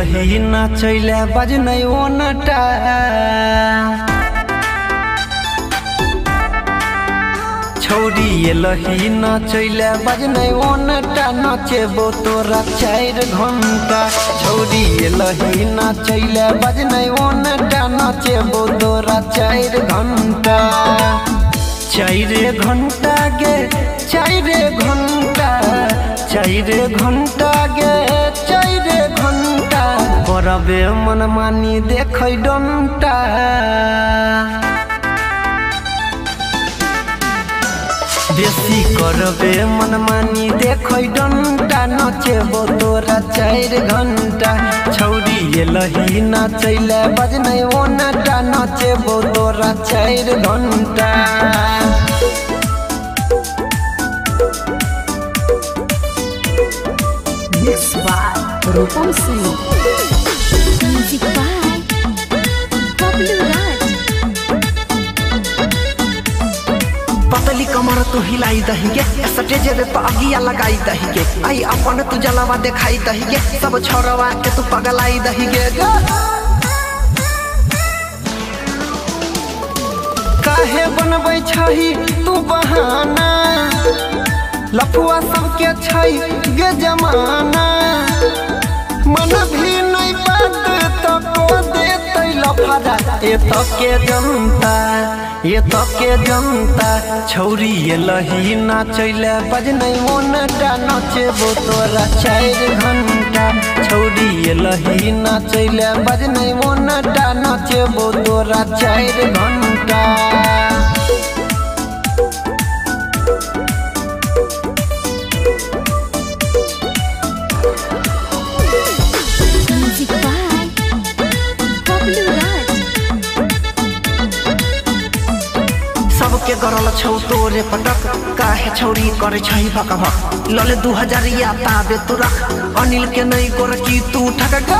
लही नाचैले बजनै ओनटा छौरी लही नाचैले बजनै ओनटा नाचेबो तोरा 4 घंटा छौरी लही नाचैले बजनै ओनटा नाचेबो तोरा 4 घंटा 4 घंटा गे 4 घंटा 4 घंटा गे 4 घंटा करबे मनमानी देखै डंटा बेसी करबे मनमानी देखै डंटा नाचेबो तोरा 4 घंटा छौरी लही नाचैले बजनै ओनटा नाचेबो तोरा 4 घंटा Mixed by Rupam Singh. Music by Pablo Raj. पतली कमर तू हिलाई दही के स्टेज पे अगिया लगाई दही के आई अपन तू जलवा दिखाई दही के सब छोरवा के तू पगलाई दही के काहे बनबै छही तू बहाना लफुआ सबके छै गे जमाना मन भी नहीं बात तो को देतै लफड़ा ए तो के जनता छौरी लही नाचैले बजनै ओनटा नाचेबो तोरा 4 घंटा छौरी लही नाचैले बजनै ओनटा नाचेबो तोरा 4 घंटा Music by Pablo Raj. सबके गरल छौ तोरे पटक काहे छौरी करे छै भकभक लले 2000 या ताबे तू रख अनिल के नहीं गोर की तू ठक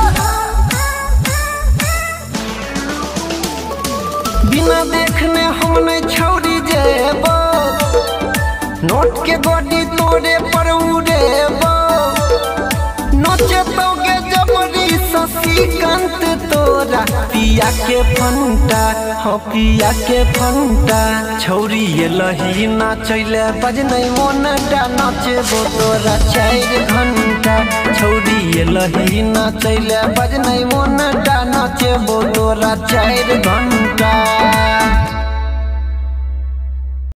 बिना देखने हम नहीं छौरी जेबो नोट के गोडी तोरे पर उड़ेबो नोचे तोगे जबरी शशिकांत तोरा पिया के फंटा हो पिया के फंटा छौरी लही नाचैले बजनै ओनटा नाचेबो तोरा 4 घंटा छौरी लही नाचैले बजनै ओनटा नाचेबो तोरा 4 घंटा।